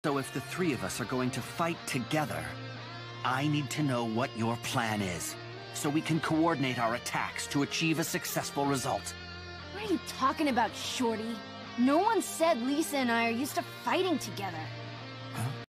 So if the three of us are going to fight together, I need to know what your plan is, so we can coordinate our attacks to achieve a successful result. What are you talking about, Shorty? No one said Lisa and I are used to fighting together. Huh?